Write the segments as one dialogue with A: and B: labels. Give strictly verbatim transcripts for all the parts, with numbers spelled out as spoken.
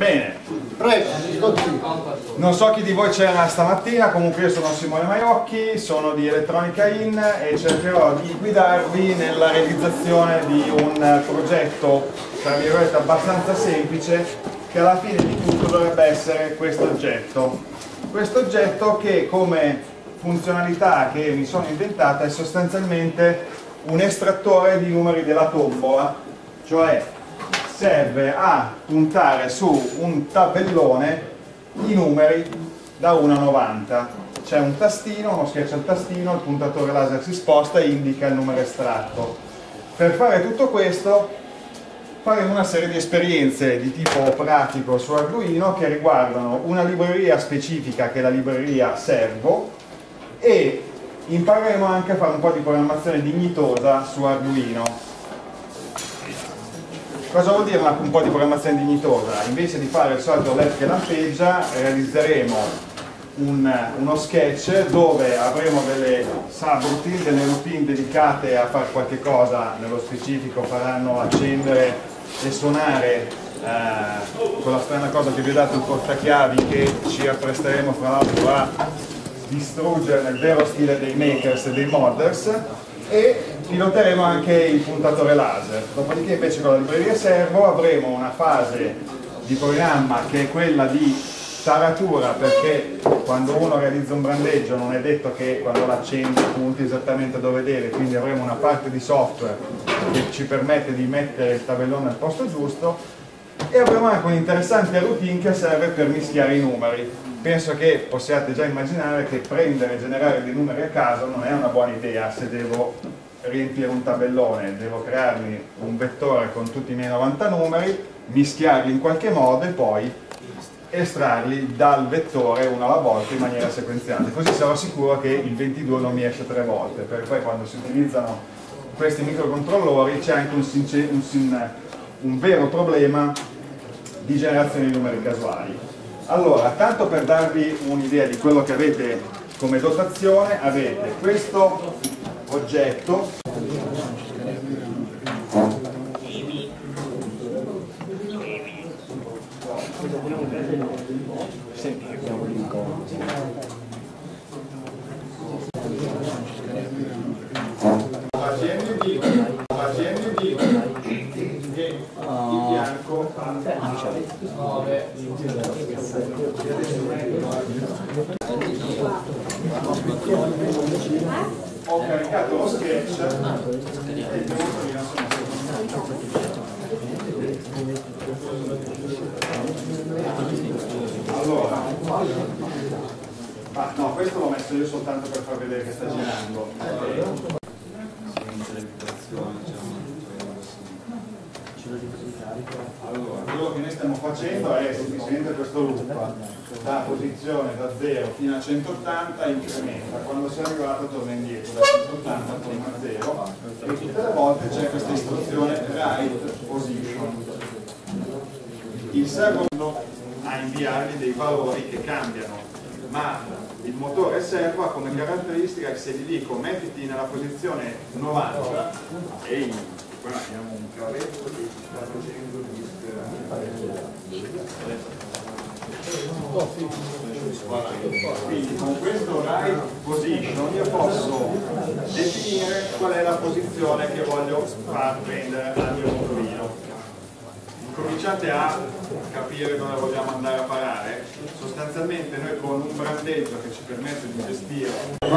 A: Bene, non so chi di voi c'era stamattina, comunque io sono Simone Maiocchi, sono di Elettronica In e cercherò di guidarvi nella realizzazione di un progetto, tra virgolette, abbastanza semplice, che alla fine di tutto dovrebbe essere questo oggetto. Questo oggetto che come funzionalità che mi sono inventata è sostanzialmente un estrattore di numeri della tombola, cioè serve a puntare su un tabellone i numeri da uno a novanta. C'è un tastino, uno schiaccia il tastino, il puntatore laser si sposta e indica il numero estratto. Per fare tutto questo faremo una serie di esperienze di tipo pratico su Arduino che riguardano una libreria specifica che è la libreria Servo e impareremo anche a fare un po' di programmazione dignitosa su Arduino. Cosa vuol dire una, un po' di programmazione dignitosa? Invece di fare il solito L E D che lampeggia, realizzeremo un, uno sketch dove avremo delle subroutine, delle routine dedicate a fare qualche cosa, nello specifico faranno accendere e suonare eh, quella strana cosa che vi ho dato, il portachiavi, che ci appresteremo fra l'altro a distruggere nel vero stile dei makers e dei modders, e piloteremo anche il puntatore laser. Dopodiché invece con la libreria Servo avremo una fase di programma che è quella di taratura, perché quando uno realizza un brandeggio non è detto che quando l'accende punti esattamente dove deve, quindi avremo una parte di software che ci permette di mettere il tabellone al posto giusto, e avremo anche un'interessante routine che serve per mischiare i numeri. Penso che possiate già immaginare che prendere e generare dei numeri a caso non è una buona idea. Se devo riempire un tabellone, devo crearmi un vettore con tutti i miei novanta numeri, mischiarli in qualche modo e poi estrarli dal vettore uno alla volta in maniera sequenziale, così sarò sicuro che il ventidue non mi esce tre volte, perché poi quando si utilizzano questi microcontrollori c'è anche un, un, un, un vero problema di generazione di numeri casuali. Allora, tanto per darvi un'idea di quello che avete come dotazione, avete questo oggetto ho caricato lo sketch e allora, ah, no, questo l'ho messo io soltanto per far vedere che sta girando. Allora, quello che noi stiamo facendo è semplicemente questo loop da posizione da zero fino a centottanta, incrementa, quando si è arrivato torna indietro, da centottanta torna a zero, e tutte le volte c'è questa istruzione write position. Il servo a inviargli dei valori che cambiano, ma il motore servo ha come caratteristica che se gli dico mettiti nella posizione novanta e in qua abbiamo un cavetto che ci sta facendo gli quindi con questo write position io posso definire qual è la posizione che voglio far prendere al mio motorino. Cominciate a capire dove vogliamo andare a parare. Sostanzialmente noi con un brandeggio che ci permette di gestire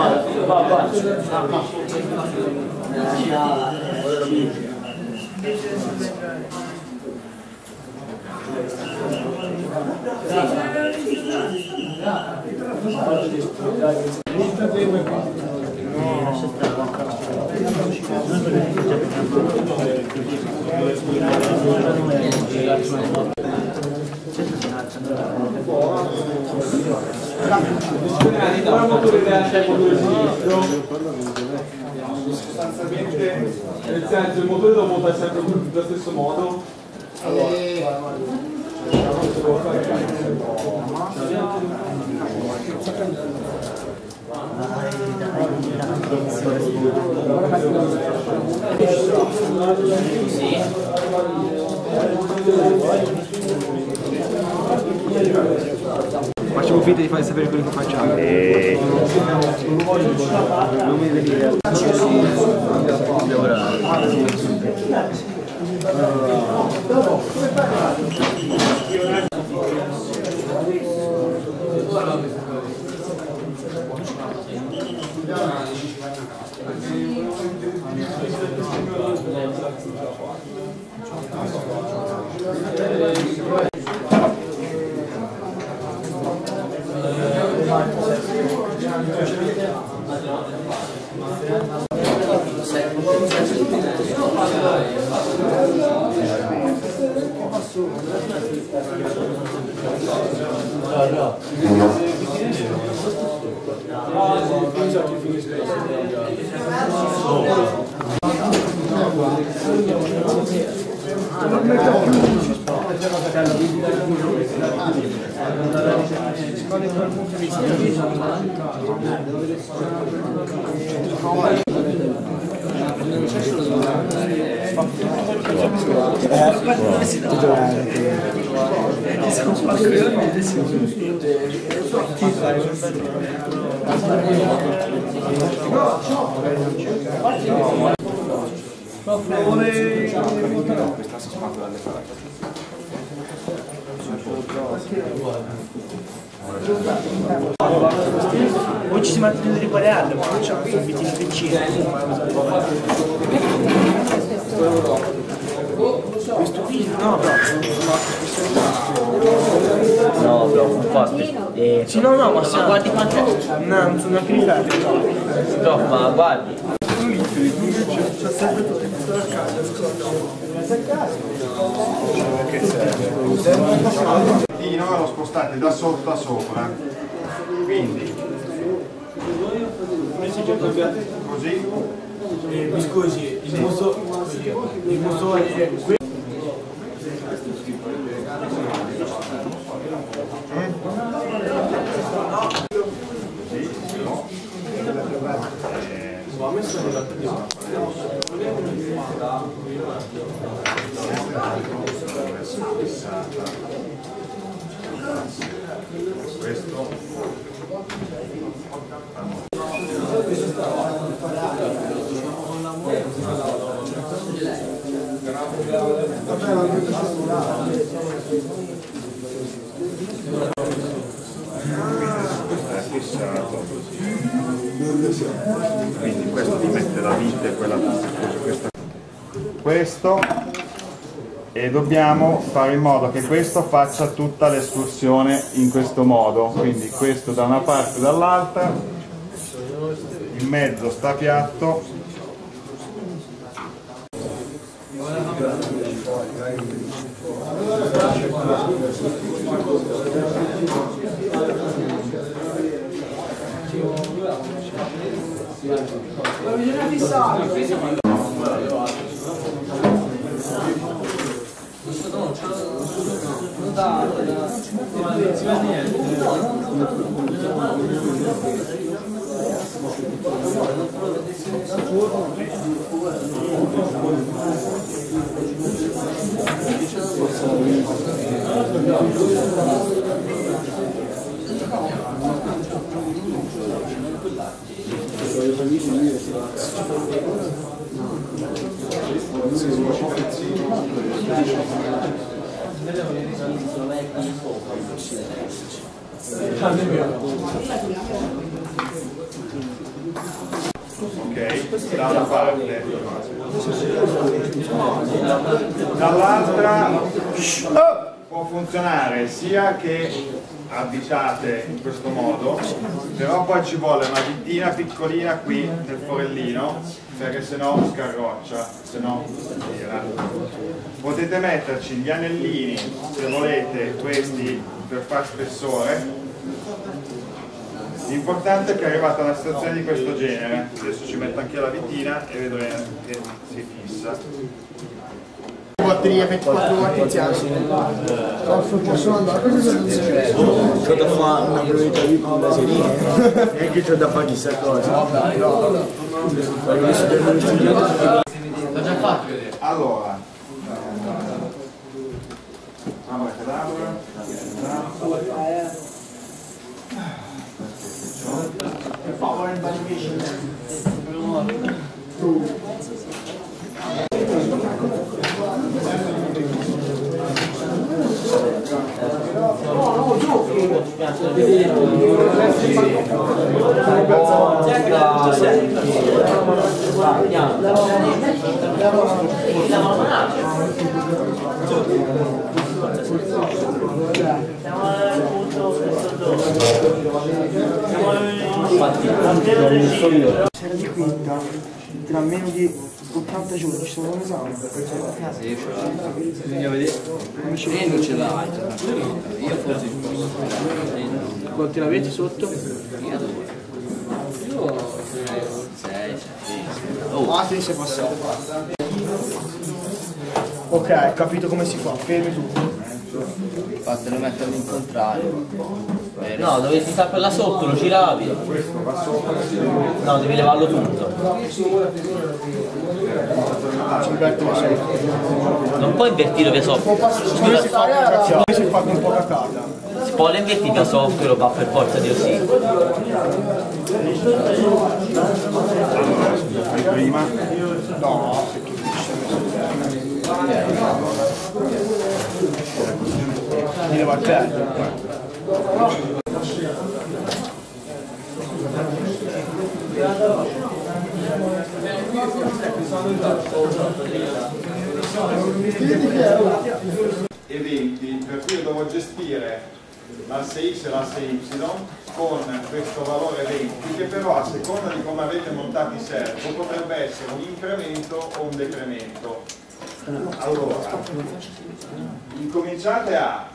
A: sostanzialmente,
B: nel senso il motore lo monta sempre allo stesso modo. Allora, sì.
C: Facciamo finta di far sapere quello che facciamo.
D: E...
C: Non mi venire a
E: Poi ci si mantiene di quale anno, facciamo un vitino vicino. Questo film? No, bro.
D: No, bro, un po'. Eh,
E: Sì, no, no, ma se guardi quanto è. No, non sono neanche riferti.
D: no, ma guardi.
E: C'è sempre tutti questi a casa.
A: Il mattino l'ho spostato da sotto a sopra, quindi così.
E: Eh, mi scusi, il muso, il muso è qui.
A: Questo quindi questo ti mette la vite, quella, questa, questo, e dobbiamo fare in modo che questo faccia tutta l'escursione in questo modo, quindi questo da una parte e dall'altra, in mezzo sta piatto.
E: Ma bisogna fissare. Ok, da una parte, dall'altra può funzionare sia che additate in questo modo, però poi ci vuole una vittina piccolina qui nel forellino, perché sennò scarroccia, sennò tira. Potete metterci gli anellini, se volete, questi per far spessore. L'importante è che è arrivata a una situazione di questo genere. Adesso ci metto anche la vittina e vedrete che si fissa.
F: Batteria ventiquattro watt iniziale. Sono andato. C'ho da fare una priorità di con la serina. E che c'ho da fare chissà cosa.
D: L'ho già fatto vedere.
A: Allora, Abracadabra,
F: Sera di quinta, tra meno di ottanta giorni ci sono un esame.
D: Sì, bisogna vedere. E non ce l'hai. Io forse ci posso fare.
F: Quanti l'avete sotto?
D: Io due. Io sei, sei.
F: Oh, ah, sì, sei passato. Ok, capito come si fa, fermi tu.
D: Fatelo mettere all'incontrario. No, dovresti stare per là sotto, lo giravi. No, devi levarlo tutto. Non puoi invertire via software.
F: Come si fa? Come si fa con poca carta?
D: Si può invertire via software o va per forza di così.
A: Prima?
F: No, mi leva il certo.
A: Eventi per cui io devo gestire l'asse X e l'asse Y con questo valore venti che però a seconda di come avete montato i servo potrebbe essere un incremento o un decremento. Allora, incominciate a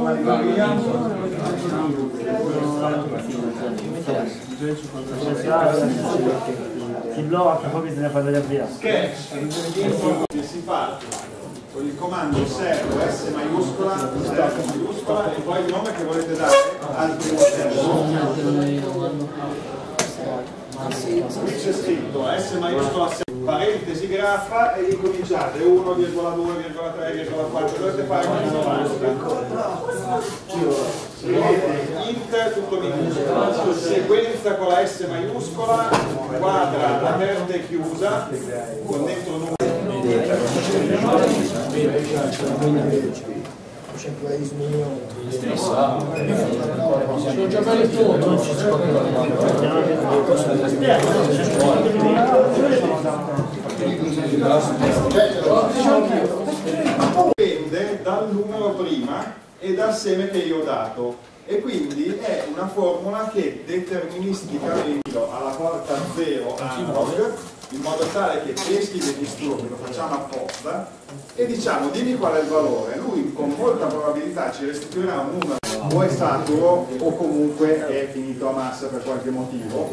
G: si blocca, poi bisogna farlo riavviare.
A: sketch che si fa con il comando servo S maiuscola, servo maiuscola e poi il nome che volete dare al primo servo. Qui c'è scritto S maiuscola, parentesi graffa e incominciate uno virgola due virgola tre virgola quattro, dovete fare una novanta. Scrivete int tutto minuscolo, sequenza con la S maiuscola, quadra aperta e chiusa con dentro numero.
F: Sono già bello tutto.
A: Dipende dal numero prima e dal seme che io ho dato e quindi è una formula che deterministicamente alla porta zero analog in modo tale che peschi dei disturbi, lo facciamo apposta e diciamo dimmi qual è il valore, lui con molta probabilità ci restituirà un numero o è saturo o comunque è finito a massa per qualche motivo.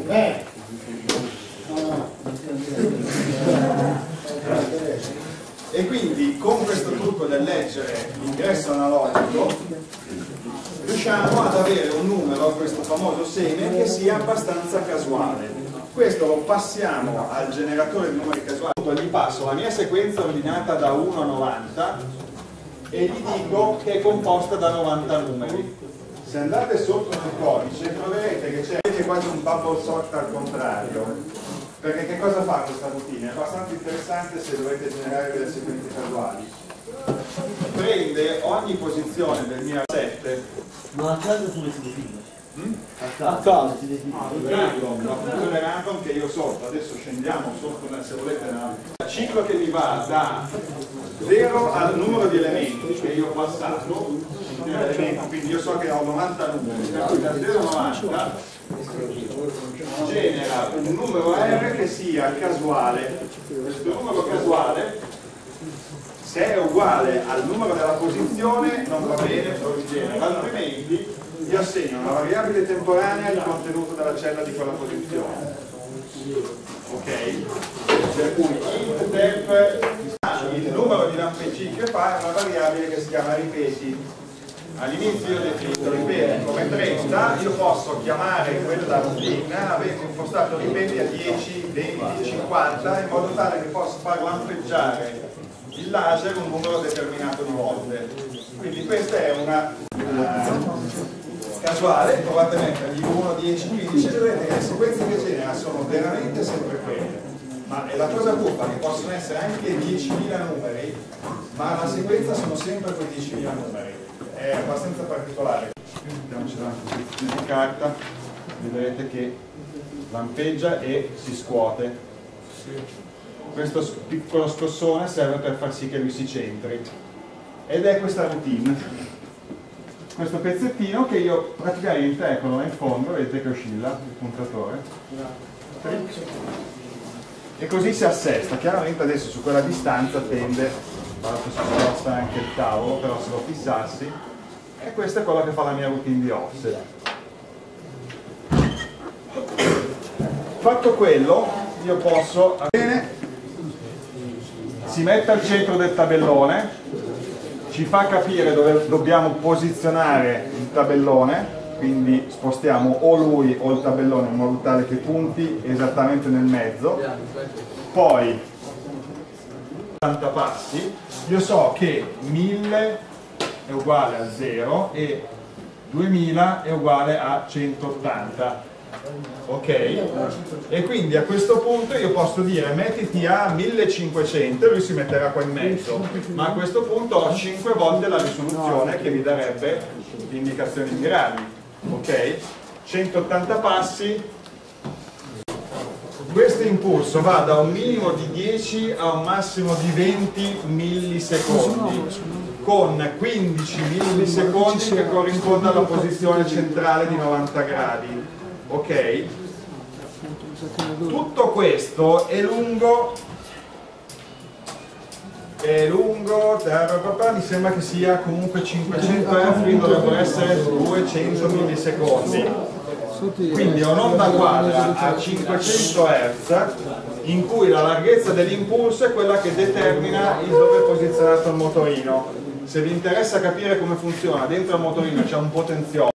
A: E quindi con questo trucco del leggere l'ingresso analogico riusciamo ad avere un numero, questo famoso seme, che sia abbastanza casuale. Questo lo passiamo al generatore di numeri casuali, gli passo la mia sequenza ordinata da uno a novanta e gli dico che è composta da novanta numeri. Se andate sotto nel codice troverete che c'è quasi un bubble sort al contrario. Perché che cosa fa questa routine? È abbastanza interessante se dovete generare delle sequenze casuali. Prende ogni posizione del mio sette.
G: Ma a caso come si define?
A: Mm?
G: A caso si define.
A: Random, la funzione random che io sotto, adesso scendiamo sotto se volete nel ciclo che mi va da zero al numero di elementi che io ho passato, quindi io so che ho novanta numeri, per cui da zero a novanta genera un numero R che sia casuale. Questo numero casuale, se è uguale al numero della posizione non va bene, lo rigenera, altrimenti io assegno una variabile temporanea al contenuto della cella di quella posizione. Ok? Per cui int temp, il numero di rampeggi che fa è una variabile che si chiama ripeti. All'inizio io ho definito ripeti come trenta, io posso chiamare quella routine avendo impostato ripeti a dieci, venti, cinquanta in modo tale che possa far lampeggiare il laser un numero determinato di volte. Quindi questa è una uh, casuale, provate a mettergli uno, dieci, quindici e vedrete che le sequenze che genera sono veramente sempre quelle. Ma è la cosa buffa che possono essere anche diecimila numeri, ma la sequenza sono sempre quei diecimila numeri. È abbastanza particolare. mettiamoci davanti un pezzo di carta, vedrete che lampeggia e si scuote. Questo piccolo scossone serve per far sì che lui si centri, ed è questa routine, questo pezzettino che io praticamente, eccolo là in fondo, vedete che oscilla il puntatore, e così si assesta. Chiaramente adesso su quella distanza tende, tra l'altro si sposta anche il tavolo, però se lo fissassi, e questa è quella che fa la mia routine di offset. Fatto quello, io posso, bene, si mette al centro del tabellone, ci fa capire dove dobbiamo posizionare il tabellone, quindi spostiamo o lui o il tabellone in modo tale che punti esattamente nel mezzo. Poi ottanta passi, io so che mille è uguale a zero e duemila è uguale a centottanta. Ok? E quindi a questo punto io posso dire mettiti a millecinquecento e lui si metterà qua in mezzo, ma a questo punto ho cinque volte la risoluzione che mi darebbe l'indicazione in gradi. Ok? centottanta passi, questo impulso va da un minimo di dieci a un massimo di venti millisecondi, con quindici millisecondi che corrisponde alla posizione centrale di novanta gradi. Ok? Tutto questo è lungo, è lungo, mi sembra che sia comunque cinquecento hertz, quindi dovrebbero essere duecento millisecondi. Quindi è un'onda quadra a cinquecento hertz in cui la larghezza dell'impulso è quella che determina il dove è posizionato il motorino. Se vi interessa capire come funziona, dentro il motorino c'è un potenziolo